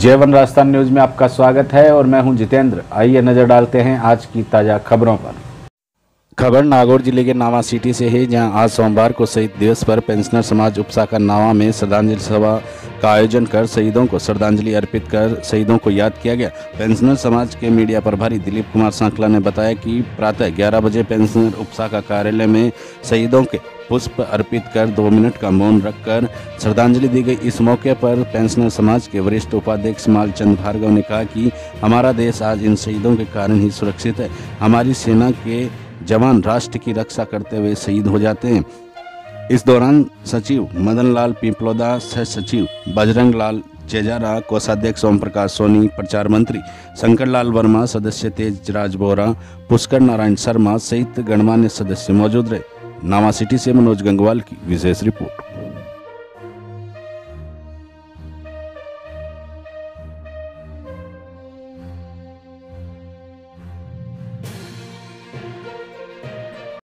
J1 Rajasthan news में आपका स्वागत है और मैं हूं जितेंद्र। आइए नजर डालते हैं आज की ताजा खबरों पर। खबर नागौर जिले के नावा सिटी से है, जहां आज सोमवार को शहीद दिवस पर पेंशनर समाज उपसाकर नावा में श्रद्धांजलि सभा का आयोजन कर शहीदों को श्रद्धांजलि अर्पित कर शहीदों को याद किया गया। पेंशनर समाज के मीडिया प्रभारी दिलीप कुमार सांकला ने बताया कि प्रातः 11 बजे पेंशनर उपसाका कार्यालय में शहीदों के पुष्प अर्पित कर 2 मिनट का मौन रखकर श्रद्धांजलि दी गई। इस मौके पर पेंशनर समाज के वरिष्ठ उपाध्यक्ष मालचंद भार्गव ने कहा कि हमारा देश आज इन शहीदों के कारण ही सुरक्षित है। हमारी सेना के जवान राष्ट्र की रक्षा करते हुए शहीद हो जाते हैं। इस दौरान सचिव मदन लाल पिपलोदा, सह सचिव बजरंग लाल चेजारा, कोषाध्यक्ष ओम प्रकाश सोनी, प्रचार मंत्री शंकर लाल वर्मा, सदस्य तेज राज बोरा, पुष्कर नारायण शर्मा सहित गणमान्य सदस्य मौजूद रहे। नावा सिटी से मनोज गंगवाल की विशेष रिपोर्ट।